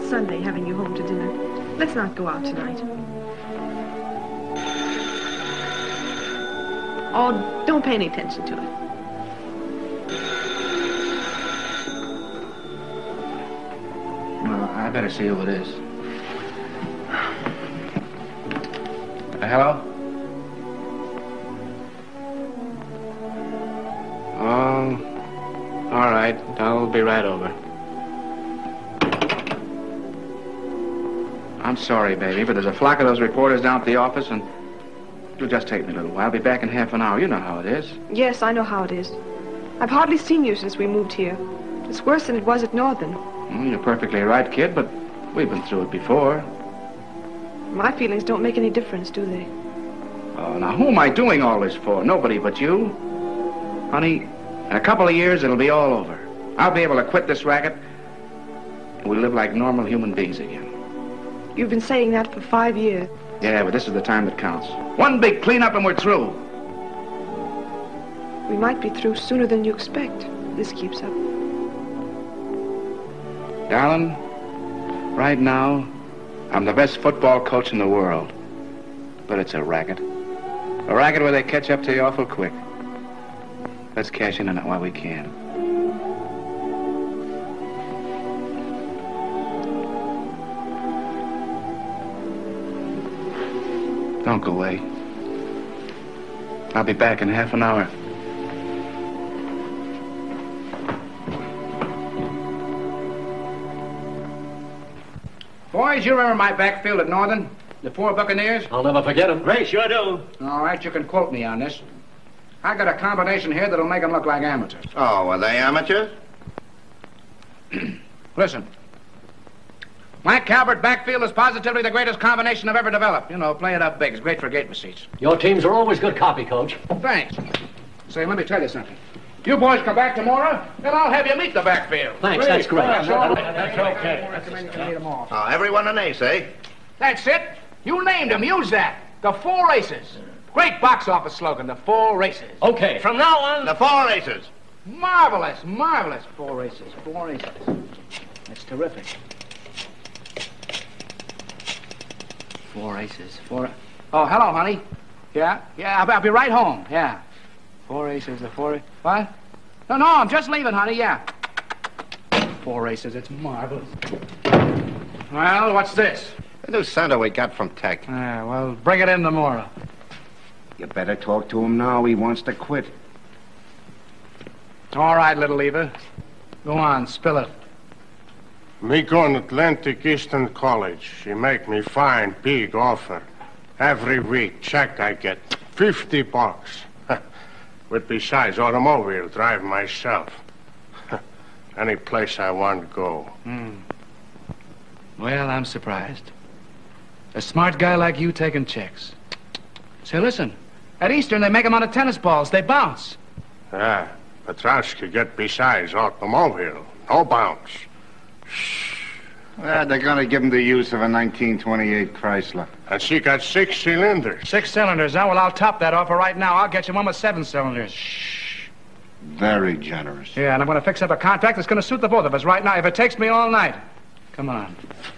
about Sunday having you home to dinner. Let's not go out tonight. Oh, don't pay any attention to it. Well, I better see who it is. Hello? Oh, all right. I'll be right over. I'm sorry, baby, but there's a flock of those reporters down at the office, and it'll just take me a little while. I'll be back in half an hour. You know how it is. Yes, I know how it is. I've hardly seen you since we moved here. It's worse than it was at Northern. Well, you're perfectly right, kid, but we've been through it before. My feelings don't make any difference, do they? Oh, now, who am I doing all this for? Nobody but you. Honey, in a couple of years, it'll be all over. I'll be able to quit this racket, and we'll live like normal human beings again. You've been saying that for 5 years. Yeah, but this is the time that counts. One big cleanup and we're through. We might be through sooner than you expect. This keeps up. Darling, right now, I'm the best football coach in the world. But it's a racket. A racket where they catch up to you awful quick. Let's cash in on it while we can. Don't go away. I'll be back in half an hour. Boys, you remember my backfield at Northern? The 4 Buccaneers? I'll never forget him. Ray, sure do. All right, you can quote me on this. I got a combination here that'll make them look like amateurs. Oh, are they amateurs? Listen. Mike Calvert backfield is positively the greatest combination I've ever developed. You know, play it up big. It's great for gate receipts. Your teams are always good copy, Coach. Thanks. Say, let me tell you something. You boys come back tomorrow, and I'll have you meet the backfield. Thanks, that's great. That's okay. I recommend you meet them all. Oh, everyone an ace, eh? That's it. You named them. Use that. The 4 aces. Great box office slogan, the 4 aces. Okay, from now on... The 4 aces. Marvelous, marvelous. 4 aces, 4 aces. That's terrific. 4 aces, 4... Oh, hello, honey. Yeah, I'll be right home, yeah. 4 aces, the 4... What? No, I'm just leaving, honey, yeah. 4 aces, it's marvelous. Well, what's this? The new center we got from Tech. Yeah, well, bring it in tomorrow. You better talk to him now. He wants to quit. All right, little Eva. Go on, spill it. Me going Atlantic Eastern College. She make me fine, big offer. Every week, check I get. $50. With besides automobile, drive myself. Any place I want to go. Well, I'm surprised. A smart guy like you taking checks. Say, listen. At Eastern, they make them out of tennis balls. They bounce. Yeah, Petrowski get besides automobile. No bounce. They're going to give him the use of a 1928 Chrysler. And she got 6 cylinders. 6 cylinders, huh? Well, I'll top that offer right now. I'll get you one with 7 cylinders. Very generous. Yeah, and I'm going to fix up a contract that's going to suit the both of us right now, if it takes me all night. Come on.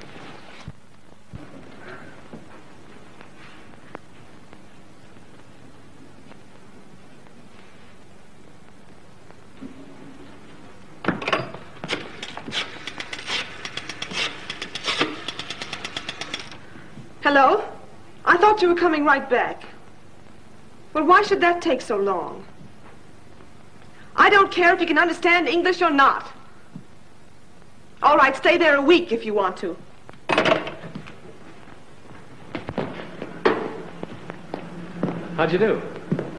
Hello? I thought you were coming right back. Well, why should that take so long? I don't care if you can understand English or not. All right, stay there a week if you want to. How'd you do?